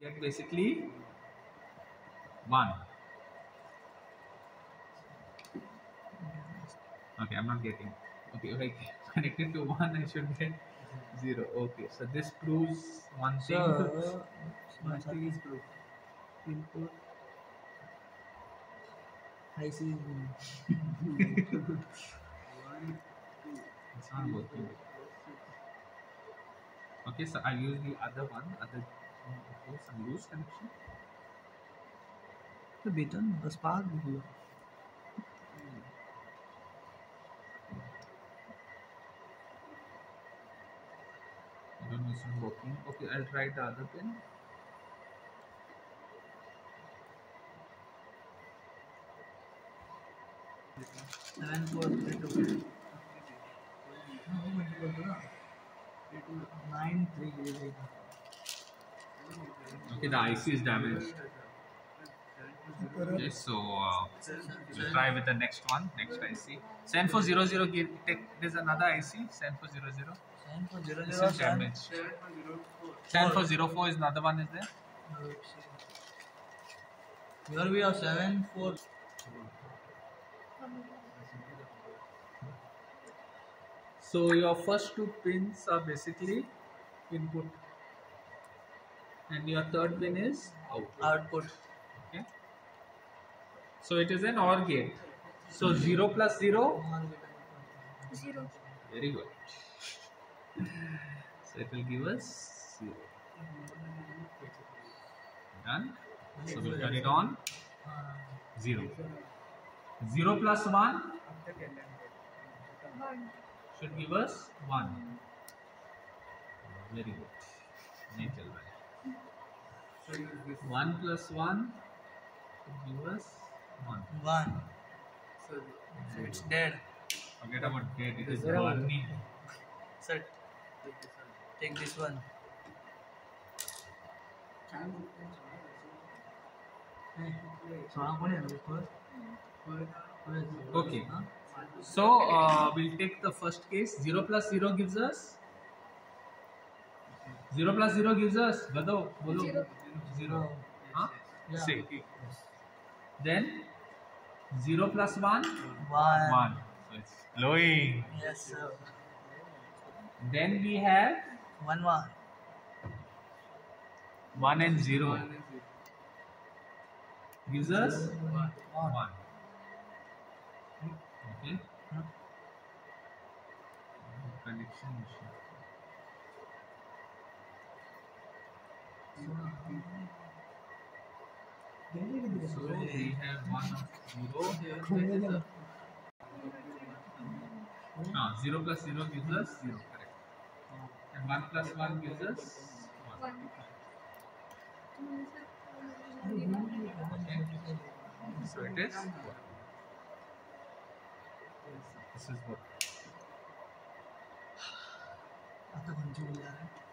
get basically 1. Okay, I'm not getting. Okay, if I connected to 1, I should get 0. Okay, so this proves one thing. So, service proof. Input. I see. It's not working. Okay, so I'll use the other one. Okay, some loose connection. The button, the spark. I don't know, it's not working. Okay, I'll try the other pin. Seven four three two. No, 9 3 8. Okay, the IC is damaged. Okay, so we'll try with the next one, next IC. 7400, there's another IC, 7400. 7400. This is damaged. 7404 is another one, is there? Here we have 7 4. So your first two pins are basically input, and your third pin is Output. Okay. So it is an OR gate. So 0 plus 0. 0. Very good. So it will give us 0. Done. So we'll turn it on. 0. 0 plus 1 1. should give us 1. Very good. नहीं चल रहा है. 1 plus 1 should give us 1. 1. So it's dead. Forget about gate. It is burning. Sir, take this one. Okay. So we'll take the first case. 0 plus 0 gives us. 0 plus 0 gives us. Bolo. 0. Huh? Yeah. Say. Then 0 plus 1. 1. So it's flowing. Yes, sir. Then we have 1 1. 1 and 0. Gives us 1. Okay. Connection issue. So we have 1 of 0. 0 plus 0 gives us 0. Correct. And 1 plus 1 gives us 1. 1. Okay. So it is 1. This is what. आता control